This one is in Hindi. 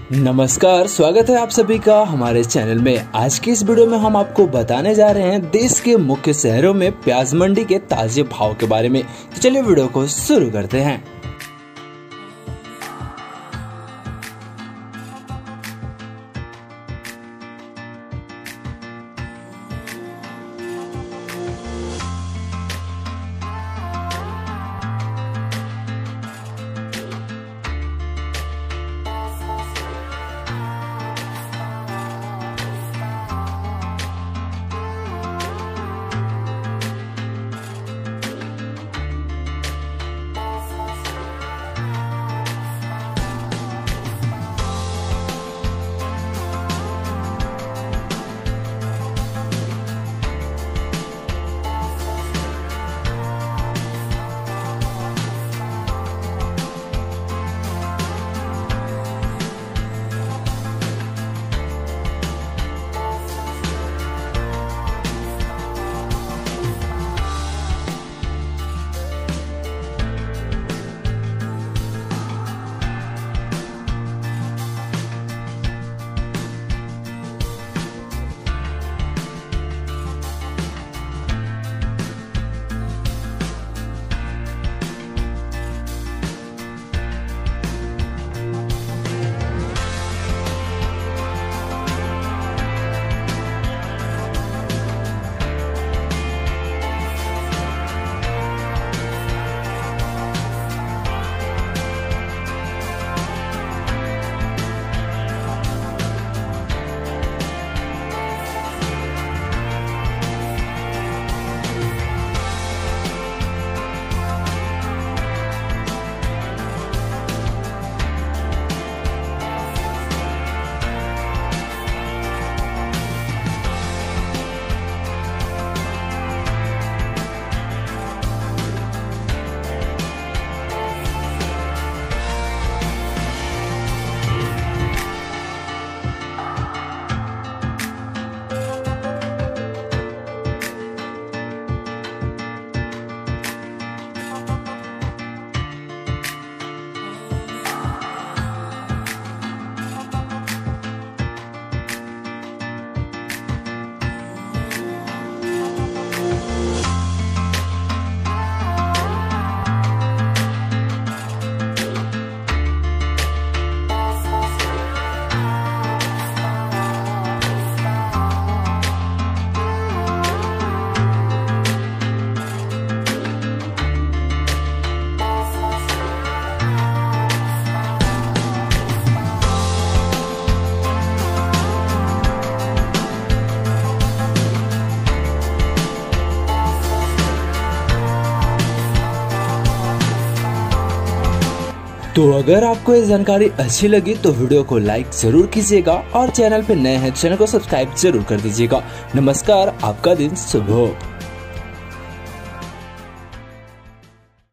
नमस्कार, स्वागत है आप सभी का हमारे चैनल में। आज की इस वीडियो में हम आपको बताने जा रहे हैं देश के मुख्य शहरों में प्याज मंडी के ताजे भाव के बारे में। तो चलिए वीडियो को शुरू करते हैं। तो अगर आपको ये जानकारी अच्छी लगी तो वीडियो को लाइक जरूर कीजिएगा और चैनल पे नए हैं चैनल को सब्सक्राइब जरूर कर दीजिएगा। नमस्कार, आपका दिन शुभ हो।